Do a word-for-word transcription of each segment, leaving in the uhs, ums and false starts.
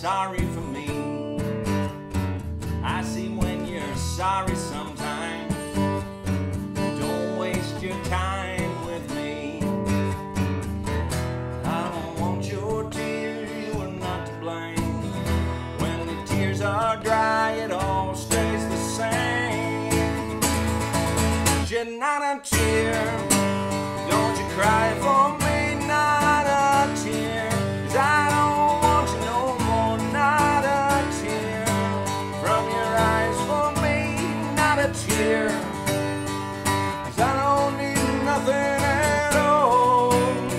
sorry for me. I see when you're sorry sometimes. Don't waste your time with me. I don't want your tears, you are not to blame. When the tears are dry, it all stays the same. Shed not a tear, don't you cry for me, not a tear. 'Cause I don't want you no more, not a tear. From your eyes for me, not a tear. 'Cause I don't need nothing at all.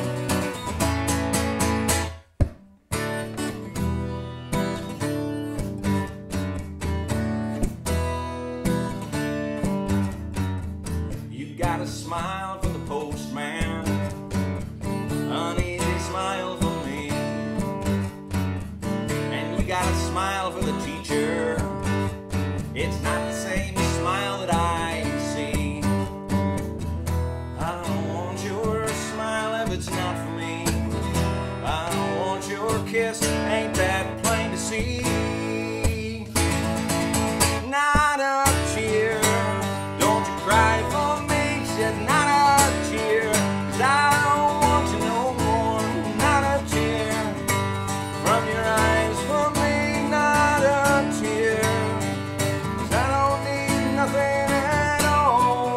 You got a smile for the postman, uneasy smile for me, and you got a smile for the teacher. It's not the same smile that I see. I don't want your smile if it's not for me. I don't want your kiss, ain't that plain to see? Not a tear, don't you cry for me, shed not a tear. 'Cause I don't want you no more, not a tear. From your eyes for me, not a tear. 'Cause I don't need nothing at all.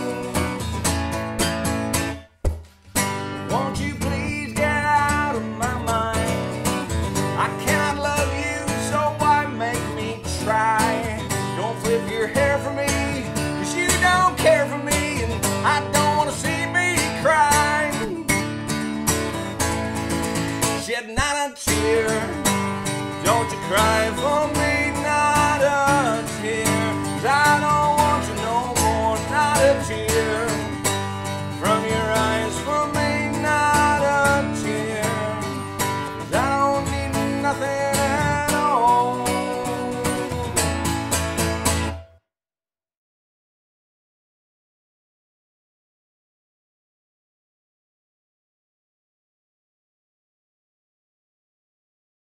Won't you please get out of my mind? I cannot love you, so why make me try? Don't flip your hair for me, 'cause you don't care for me, and I don't want to see me cry. Shed not a tear, don't you cry for me.